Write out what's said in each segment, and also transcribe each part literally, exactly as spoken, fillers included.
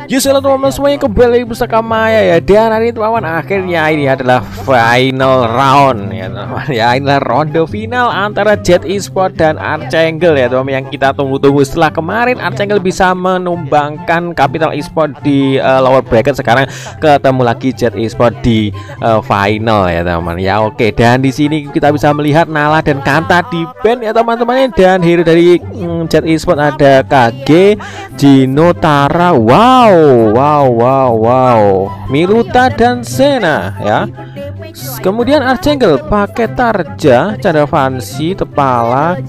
Yes, halo teman-teman semuanya, kembali bersama Maya ya. Dan hari ini teman-teman, akhirnya ini adalah final round ya teman-teman ya. Inilah ronde final antara Jet Esports dan Archangel ya teman-teman, yang kita tunggu-tunggu. Setelah kemarin Archangel bisa menumbangkan Capital Esports di uh, lower bracket, sekarang ketemu lagi Jet Esports di uh, final ya teman-teman ya. Oke, dan di sini kita bisa melihat Nala dan Kanta di ban ya teman-teman. Dan hero dari mm, Jet Esports ada K G, Gino, Tara, wow wow wow wow Miluta dan Sena ya. Kemudian Archangel pakai Tarja, Cadavansi, Tepala,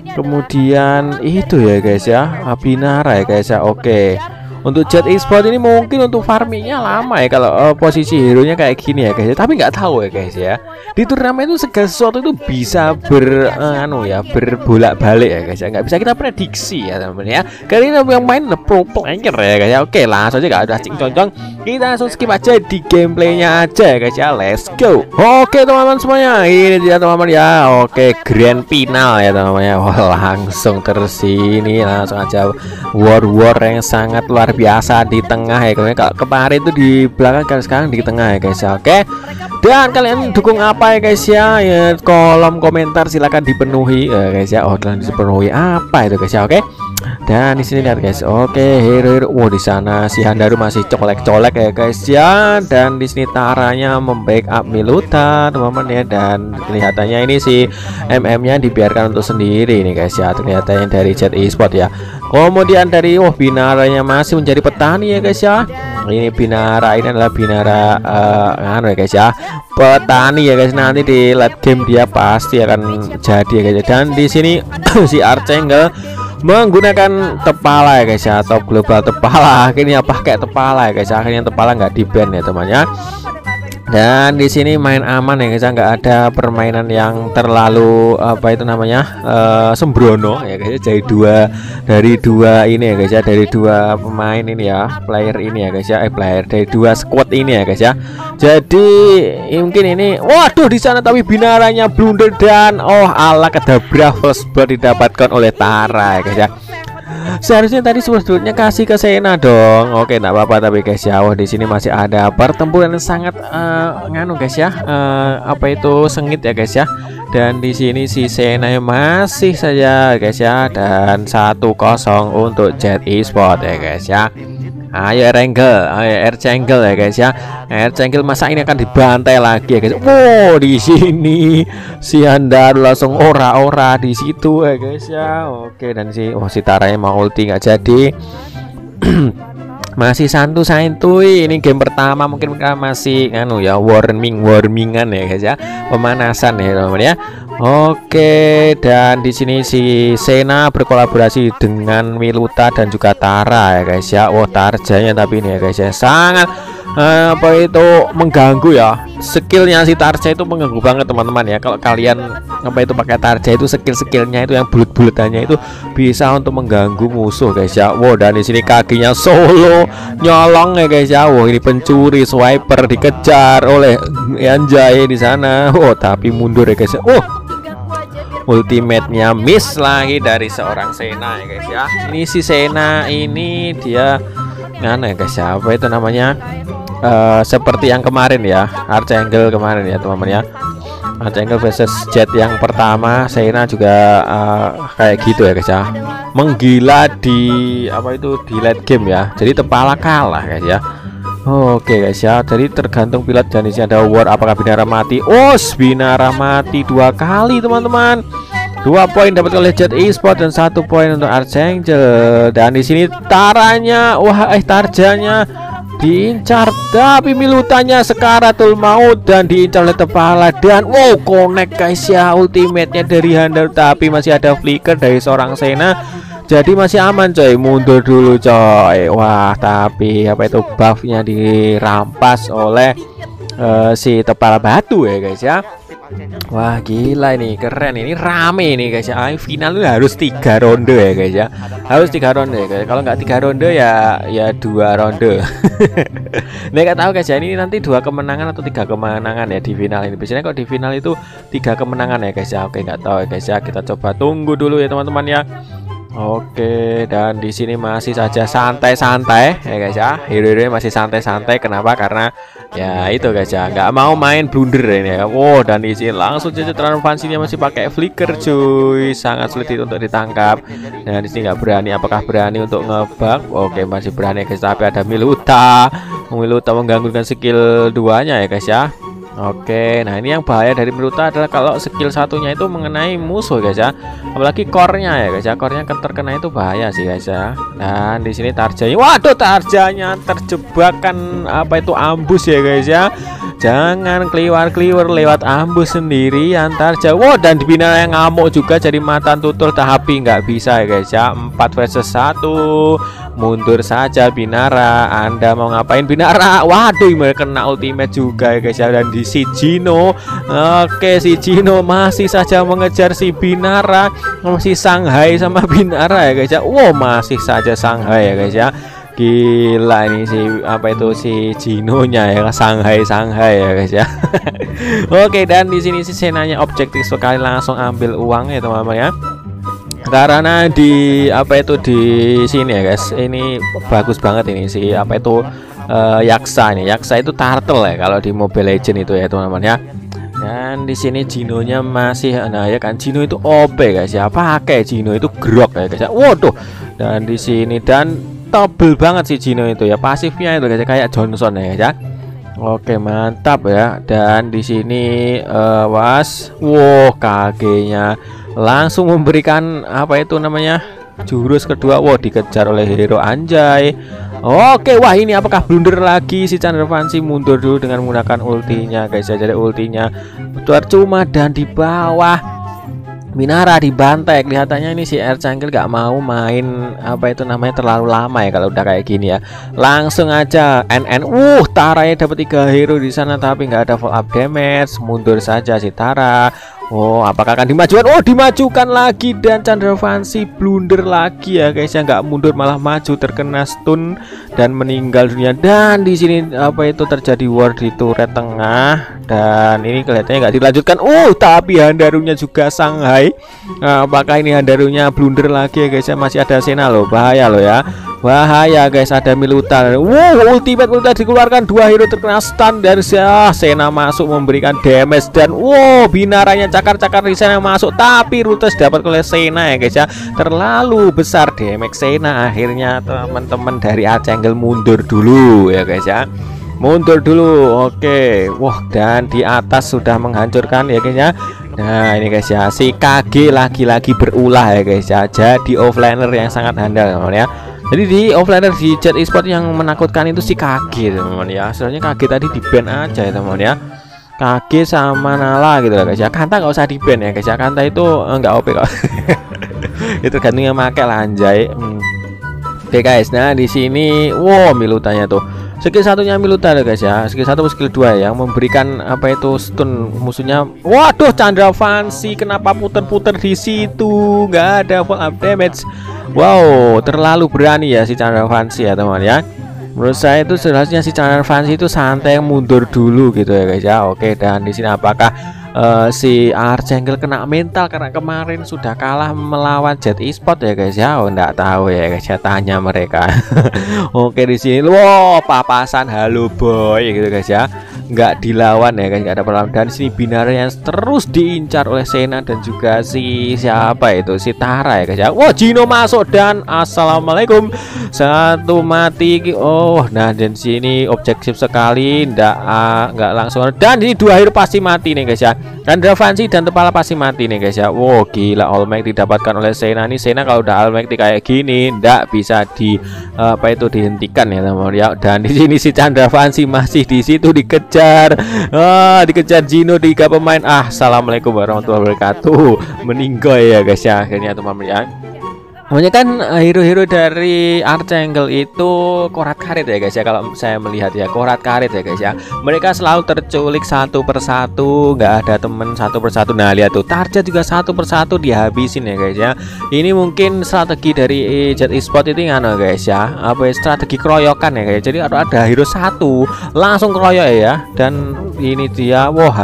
kemudian itu ya guys ya, Abinara ya guys ya. Oke, untuk Jet Esports ini mungkin untuk farmingnya lama ya kalau uh, posisi hero nya kayak gini ya guys ya. Tapi nggak tahu ya guys ya, di turnamen itu segala sesuatu itu bisa ber uh, anu ya berbolak-balik ya guys ya, nggak bisa kita prediksi ya teman-teman ya. Kali ini yang main the pro player ya guys ya. Oke, langsung aja, nggak ada cing-cong-cong, kita langsung skip aja di gameplaynya aja ya guys ya. Let's go. Oke teman-teman semuanya, ini dia teman-teman ya. Oke, grand final ya teman-teman ya. Wah, langsung terus ini langsung aja war war yang sangat luar biasa di tengah ya. Kalau kemarin itu di belakang, kan sekarang di tengah ya guys ya. Oke, dan kalian dukung apa ya guys ya, ya kolom komentar silakan dipenuhi ya guys ya. Oh, dan dipenuhi apa itu guys ya. Oke, dan di sini lihat guys. Oke, hero-hero, wow, di sana si Handaru masih colek-colek ya guys ya. Dan di sini Taranya membackup Miluta teman-teman ya. Dan kelihatannya ini si M M-nya dibiarkan untuk sendiri nih guys ya. Kelihatannya dari Jet Esports ya. Kemudian dari oh Binaranya masih menjadi petani ya guys ya. Ini Binara, ini adalah Binara uh, anu ya guys ya, petani ya guys. Nanti di late game dia pasti akan jadi ya guys ya. Dan di sini si Archangel menggunakan Tepala ya guys ya, top global Tepala. Akhirnya pakai Tepala ya guys. Akhirnya Tepala nggak di ban ya temannya. Dan di sini main aman ya guys, nggak ada permainan yang terlalu apa itu namanya uh, sembrono ya guys. Jadi dua dari dua ini ya guys ya, dari dua pemain ini ya, player ini ya guys ya, eh player dari dua squad ini ya guys ya. Jadi mungkin ini, waduh, di sana tapi Binaranya blunder dan oh ala kedabra first blood didapatkan oleh Tara ya guys ya. Seharusnya tadi sebetulnya kasih ke Sena dong. Oke, enggak apa-apa tapi guys ya. Oh, di sini masih ada pertempuran yang sangat uh, nganu guys ya. Uh, apa itu sengit ya guys ya. Dan di sini si Sena masih saja guys ya, dan satu kosong untuk Jet Esports ya guys ya. Ayo Archangel, ayo Archangel ya guys ya. Archangel masa ini akan dibantai lagi ya guys. Wow, di sini si Handaru langsung ora-ora di situ ya guys ya. Oke, dan si oh si Taranya mau ulti nggak jadi. Masih santu-santuy, ini game pertama mungkin mereka masih anu ya, warming warmingan ya guys ya, pemanasan ya teman-teman ya. Oke, dan di sini si Sena berkolaborasi dengan Miluta dan juga Tara ya guys ya. Oh, Tarjanya tapi ini ya guys ya, sangat uh, apa itu mengganggu ya. Skillnya si Tarja itu mengganggu banget teman-teman ya. Kalau kalian apa itu pakai Tarja itu, skill-skillnya itu yang bulut-bulutannya itu bisa untuk mengganggu musuh guys ya. Wow, dan di sini kakinya solo nyolong ya guys ya. Wow, ini pencuri swiper dikejar oleh Anjay di sana. Oh, tapi mundur ya guys ya. Oh, ultimate-nya miss lagi dari seorang Sena ya guys ya. Ini si Sena ini dia mana ya guys ya, apa itu namanya, uh, seperti yang kemarin ya, Archangel kemarin ya teman-teman ya. Archangel versus Jet yang pertama, Sena juga uh, kayak gitu ya guys ya, menggila di apa itu di late game ya. Jadi Tepala kalah guys ya. Oke guys ya, jadi tergantung pilot. Dan di sini ada war, apakah Binara mati? Oh, Binara mati dua kali teman-teman. Dua poin dapat oleh Jet Esports dan satu poin untuk Archangel. Dan di sini Taranya, wah eh Tarjanya diincar, tapi Milutanya sekaratul maut dan diincar oleh Tepala. Dan wow, connect guys ya, ultimate-nya dari Handaru, tapi masih ada flicker dari seorang Sena. Jadi masih aman coy, mundur dulu coy. Wah, tapi apa itu buffnya dirampas oleh uh, si Tepala Batu ya guys ya. Wah, gila ini, keren ini, rame ini guys ya. Final itu harus tiga ronde ya guys ya, harus tiga ronde ya guys. Kalau nggak tiga ronde ya ya dua ronde. Nah, nggak tahu guys ya, ini nanti dua kemenangan atau tiga kemenangan ya di final ini. Biasanya kalau di final itu tiga kemenangan ya guys ya. Oke, nggak tahu ya guys ya, kita coba tunggu dulu ya teman-teman ya. Oke, dan di sini masih saja santai-santai ya guys ya. Hero-hero masih santai-santai. Kenapa? Karena ya itu guys ya, nggak mau main blunder ini ya. Wow, dan di sini langsung saja transformasinya masih pakai flicker cuy. Sangat sulit untuk ditangkap. Dan di sini nggak berani. Apakah berani untuk ngebug? Oke, masih berani guys. Tapi ada Miluta. Miluta mengganggukan skill duanya ya guys ya. Oke, nah ini yang bahaya dari Miluta adalah kalau skill satunya itu mengenai musuh guys ya. Apalagi core-nya ya guys ya. Core-nya terkena itu bahaya sih guys ya. Dan di sini Tarjanya, waduh Tarjanya terjebak kan apa itu ambus ya guys ya. Jangan keliwar-keliwar lewat ambus sendirian Tarja. Wow, dan di Binara yang ngamuk juga jadi matan tutul tapi nggak bisa ya guys ya. empat versus satu. Mundur saja Binara. Anda mau ngapain Binara? Waduh, mereka kena ultimate juga ya guys ya. Dan di si Gino, oke si Gino masih saja mengejar si Binara. Masih Shanghai sama Binara ya guys ya. Wow, masih saja Shanghai ya guys ya. Gila ini si apa itu si Gino-nya ya, Shanghai Shanghai ya guys ya. Oke, dan di sini si Senanya objektif sekali, langsung ambil uang ya teman-teman ya. Karena di apa itu di sini ya guys, ini bagus banget ini si apa itu uh, Yaksa ini. Yaksa itu turtle ya kalau di Mobile Legends itu ya teman-teman ya. Dan di sini Gino-nya masih, nah ya kan Gino itu O P guys ya. Pakai Gino itu grok ya guys ya. Waduh. Dan di sini dan tebel banget si Gino itu ya, pasifnya itu guys kayak Johnson ya guys ya. Oke, mantap ya. Dan di sini uh, was, wow K G-nya langsung memberikan apa itu namanya jurus kedua. Wow, dikejar oleh hero anjay. Oke, wah ini apakah blunder lagi si Chandra Fancy? Mundur dulu dengan menggunakan ultinya guys ya. Jadi ultinya percuma dan di bawah Binara dibantai. Kelihatannya ini si Archangel gak mau main apa itu namanya terlalu lama ya kalau udah kayak gini ya. Langsung aja N N. Uh, Taranya dapat tiga hero di sana tapi nggak ada follow up damage. Mundur saja si Tara. Oh, apakah akan dimajukan? Oh, dimajukan lagi dan Chandra Fancy blunder lagi ya guys ya, nggak mundur malah maju, terkena stun dan meninggal dunia. Dan di sini apa itu terjadi war di turret tengah dan ini kelihatannya nggak dilanjutkan. Oh, tapi Handarunya juga Shanghai. Nah, apakah ini Handarunya blunder lagi ya guys ya? Masih ada Sena loh, bahaya loh ya. Bahaya guys, ada Miluta. Wow, ultimate Miluta dikeluarkan, dua hero terkena stun dari ah, Sena masuk memberikan damage dan wow Binaranya cakar-cakar di sana masuk tapi Rutes dapat oleh Sena ya guys ya. Terlalu besar damage Sena, akhirnya teman-teman dari Archangel mundur dulu ya guys ya. Mundur dulu. Oke. Wah, dan di atas sudah menghancurkan ya guys ya. Nah, ini guys ya, si K G lagi-lagi berulah ya guys ya. Jadi offlaner yang sangat handal teman-teman ya. Jadi di offlaner di Jet Esport yang menakutkan itu si K G teman-teman ya. Sebenarnya K G tadi di ban aja ya teman-teman ya. K G sama Nala gitu lah guys ya. Kanta nggak usah di ban ya guys ya. Kanta itu enggak O P kok. Itu tergantung yang pakai lah anjay. Hmm. Oke guys, nah di sini wow Milutanya tuh. Skill satunya Miluta ya guys ya. Skill satu skill dua yang memberikan apa itu stun musuhnya. Waduh, Chandra Fancy kenapa puter-puter di situ? Nggak ada full up damage. Wow, terlalu berani ya si Chandra Fancy ya teman ya. Menurut saya itu seharusnya si Chandra Fancy itu santai mundur dulu gitu ya guys ya. Oke, dan di sini apakah uh, si Archangel kena mental karena kemarin sudah kalah melawan Jet Esport ya guys ya? Oh, enggak tahu ya guys ya, tanya mereka. Oke, di sini wow papasan halo boy gitu guys ya. Nggak dilawan ya guys, nggak ada perlawan. Dan sini Binara yang terus diincar oleh Sena dan juga si siapa itu si Tara ya guys ya. Wah, Gino masuk dan assalamualaikum, satu mati. Oh, nah dan sini objektif sekali, nggak uh, nggak langsung. Dan ini dua hero pasti mati nih guys ya. Chandra Fancy dan Tepala pasti mati nih guys ya. Wow, gila All Might didapatkan oleh Sena nih. Sena kalau udah All Might kayak gini nggak bisa di uh, apa itu dihentikan ya teman ya. Dan di sini si Chandra Fancy masih di situ dikejar. Ah, dikejar Gino tiga pemain. Ah, assalamualaikum warahmatullahi wabarakatuh. Meninggal ya guys ya akhirnya teman-teman ya. Pokoknya kan hero-hero dari Archangel itu korat karet ya guys ya, kalau saya melihat ya korat karet ya guys ya. Mereka selalu terculik satu persatu, nggak ada temen satu persatu. Nah lihat tuh target juga satu persatu dihabisin ya guys ya. Ini mungkin strategi dari Jet Esport itu ngano guys ya, apa ya, strategi keroyokan ya guys. Jadi ada ada hero satu langsung keroyok ya. Dan ini dia, wah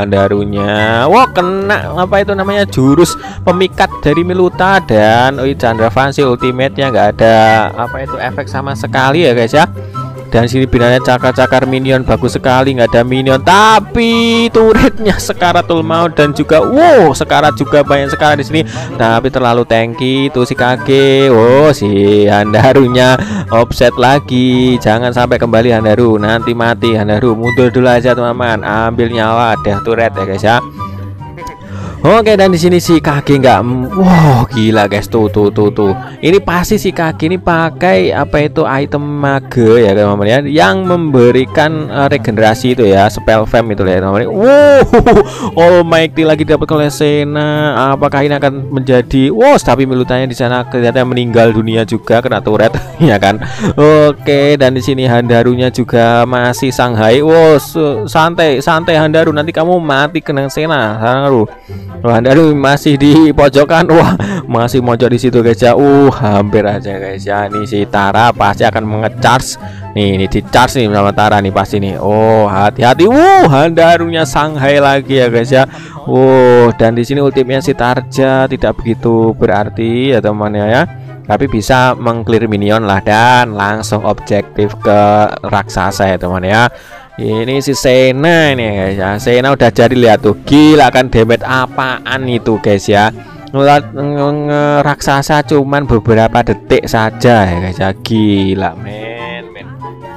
Handarunya, wah kena apa itu namanya jurus pemikat dari Miluta dan oh, Chandra Fancy masih ultimate-nya, nggak ada apa itu efek sama sekali ya guys ya. Dan sini binarnya cakar-cakar minion bagus sekali, nggak ada minion, tapi turretnya Sekaratul Maut dan juga wow sekarat juga banyak sekali di sini, tapi terlalu tanky itu si Kage. Oh si Handarunya offset lagi, jangan sampai kembali Handaru, nanti mati Handaru. Mundur dulu aja teman-teman, ambil nyawa, ada turret ya guys ya. Oke, dan di sini si Kage nggak, wow gila guys, tuh tuh tuh tuh. Ini pasti si Kage ini pakai apa itu item mage ya teman-teman ya, yang memberikan uh, regenerasi itu ya, spell fam itu ya teman-teman. Wow, Almighty lagi dapat oleh Sena. Apakah ini akan menjadi, wow tapi milutanya di sana kelihatan meninggal dunia juga kena turret ya kan. Oke, dan di sini Handarunya juga masih Shanghai. Wow, santai santai Handaru, nanti kamu mati kena Sena Handaru. Wah, Handaru masih di pojokan. Wah, masih mojok di situ guys ya. Uh, hampir aja guys ya. Ini si Tara pasti akan mengecharge. Nih, ini di charge nih sama Tara nih pasti nih. Oh, hati-hati. Uh, Handarunya Shanghai lagi ya guys ya. Oh, dan di sini ultimnya si Tarja tidak begitu berarti ya teman-teman ya. Tapi bisa mengclear minion lah dan langsung objektif ke raksasa ya teman ya. Ini si Sena ini guys ya. Sena udah jadi, lihat tuh, gila kan damage apaan itu guys ya. Raksasa cuman beberapa detik saja ya guys ya. Gila men, men.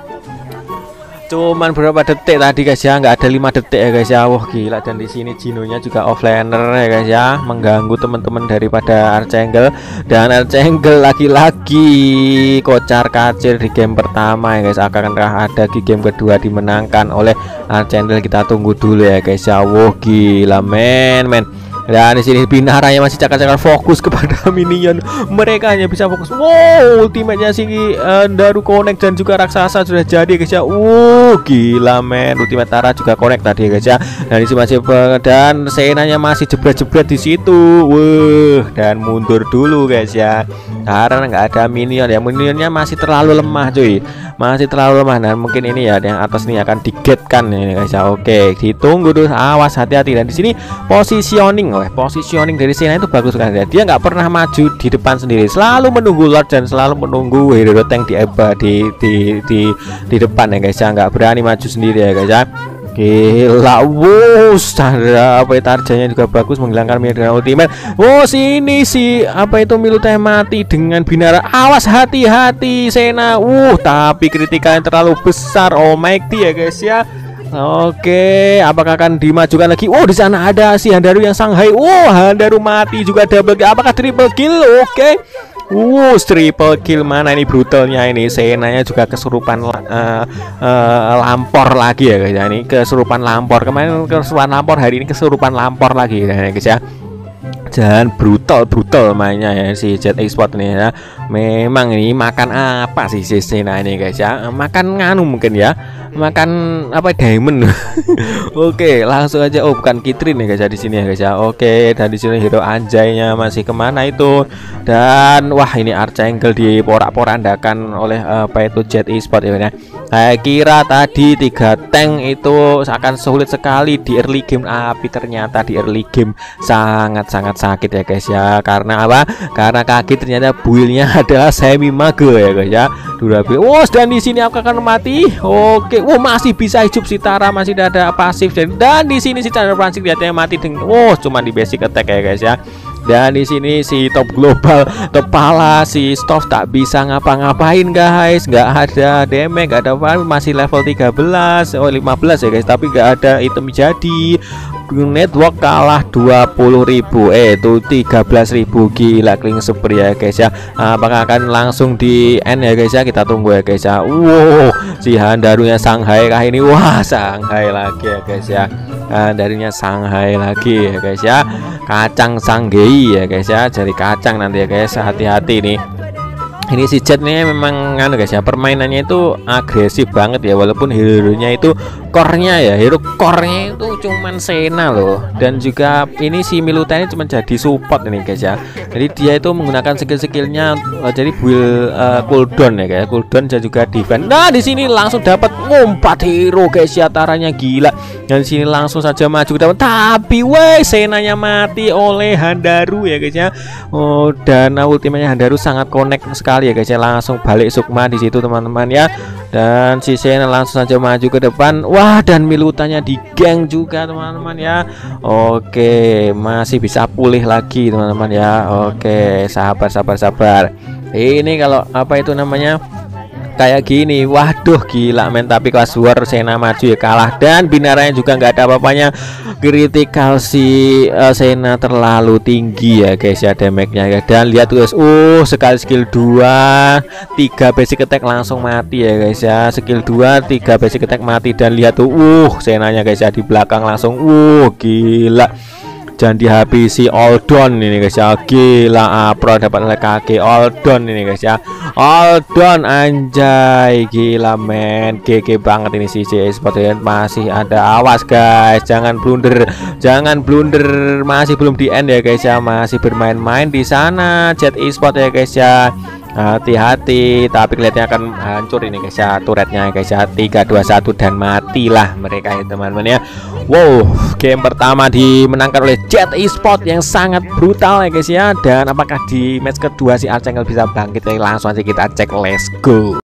Cuman beberapa detik tadi guys ya, nggak ada lima detik ya guys ya. Wah gila, dan di sini Jinonya juga offlaner ya guys ya, mengganggu teman-teman daripada Archangel. Dan Archangel lagi-lagi kocar kacir di game pertama ya guys. Akankah ada di game kedua dimenangkan oleh Archangel? Kita tunggu dulu ya guys ya. Wah gila men, men. Dan di sini Binaranya masih cakar-cakar fokus kepada minion. Mereka hanya bisa fokus. Wow, ultimate-nya si uh, Daru connect dan juga raksasa sudah jadi guys ya. Uh, gila men. Ultimate Tara juga connect tadi guys ya. Dan di sini masih dan Senanya masih jebret-jebret di situ. Wuh, dan mundur dulu guys ya. Karena nggak ada minion ya. Minionnya masih terlalu lemah cuy. Masih terlalu lemah. Dan mungkin ini ya yang atas nih akan digetkan ini guys ya. Oke, ditunggu dulu. Awas, hati-hati. Dan di sini positioning, oh, positioning dari Sena itu bagus sekali. Dia nggak pernah maju di depan sendiri, selalu menunggu Lord dan selalu menunggu hero tank di di di di, di depan ya guys ya. Nggak berani maju sendiri ya guys ya. Gila, wow, Sandra apa itu Tarjanya juga bagus menghilangkan minion dengan ultimate. Oh sini si apa itu Milutnya mati dengan Binara. Awas, hati-hati Sena. Uh, tapi kritikannya terlalu besar. Oh Almighty ya guys ya. Oke, apakah akan dimajukan lagi? Oh, di sana ada si Handaru yang Shanghai. Oh, Handaru mati juga double kill. Apakah triple kill? Oke. Uh, triple kill, mana ini brutalnya ini. Senanya juga kesurupan uh, uh, lampor lagi ya guys. Ini kesurupan lampor. Kemarin kesurupan lampor, hari ini kesurupan lampor lagi ya guys ya. Dan brutal brutal mainnya ya si Jet Export ini ya. Memang ini makan apa sih si Sena ini guys ya? Makan nganu mungkin ya. Makan apa diamond. Oke, langsung aja. Oh, bukan Kitrin nih guys ya di sini ya guys ya. Oke, dan di sini hero anjaynya masih kemana itu? Dan wah, ini Archangel diporak-porandakan oleh apa itu Jet Esport ya. Saya kira tadi tiga tank itu akan sulit sekali di early game, tapi ternyata di early game sangat-sangat sakit ya guys ya. Karena apa? Karena kaki ternyata build-nya adalah semi mage ya guys ya. Durable. Oh, dan di sini aku akan mati. Oke. Oh, masih bisa hidup si Tara, masih ada pasif. Dan di sini si Chandra Francis lihatnya mati dengan oh, cuma di basic attack ya guys ya. Dan di sini si top global, top pala, si Stoff tak bisa ngapa-ngapain guys, nggak ada damage, nggak ada apa, masih level tiga belas, oh lima belas ya guys, tapi nggak ada item jadi. Network kalah dua puluh ribu, eh itu tiga belas ribu. Gila, clean spree ya guys ya. Apakah akan langsung di end ya guys ya, kita tunggu ya guys ya. Wow, si Handarunya Shanghai kah ini? Wah, Shanghai lagi ya guys ya. Handarunya Shanghai lagi ya guys ya. Kacang Sanggei ya guys ya, jadi kacang nanti ya guys, hati-hati nih. Ini si Jet nih memang anu guys ya, permainannya itu agresif banget ya, walaupun hero-nya itu core-nya ya, hero core-nya itu cuman Sena loh. Dan juga ini si Miluta ini cuma jadi support ini guys ya. Jadi dia itu menggunakan skill-skillnya uh, jadi build uh, cooldown ya guys, cooldown dan juga defense. Nah, di sini langsung dapat empat hero guys ya, Taranya gila. Dan sini langsung saja maju ke depan, tapi weh Senanya mati oleh Handaru ya guys ya. Oh, dan ultimanya Handaru sangat connect sekali ya guys ya. Langsung balik Sukma di situ teman-teman ya. Dan si Sena langsung saja maju ke depan. Wah, dan Milutanya di geng juga teman-teman ya. Oke, masih bisa pulih lagi teman-teman ya. Oke, sabar sabar sabar. Ini kalau apa itu namanya? Kayak gini, waduh gila men. Tapi kelas war Sena maju ya kalah, dan binaranya juga nggak ada apa-apanya. Critical si uh, Sena terlalu tinggi ya guys ya damage-nya ya. Dan lihat guys, uh sekali skill dua tiga basic attack langsung mati ya guys ya. Skill dua tiga basic attack mati, dan lihat tuh uh Senanya guys ya di belakang langsung uh gila. Dan dihabisi Oldon ini guys ya. Gila, Apro dapat oleh kaki Oldon ini guys ya. Oldon anjay, gila men, G G banget ini si J Esport ya. Masih ada, awas guys, jangan blunder, jangan blunder, masih belum di end ya guys ya. Masih bermain-main di sana Jet Esport ya guys ya. Hati-hati, tapi kelihatannya akan hancur ini guys ya turretnya guys ya. Tiga dua satu dan matilah mereka ya teman-teman ya. Wow, game pertama dimenangkan oleh Jet Esport yang sangat brutal ya guys ya. Dan apakah di match kedua si Archangel bisa bangkit? Langsung aja kita cek, let's go.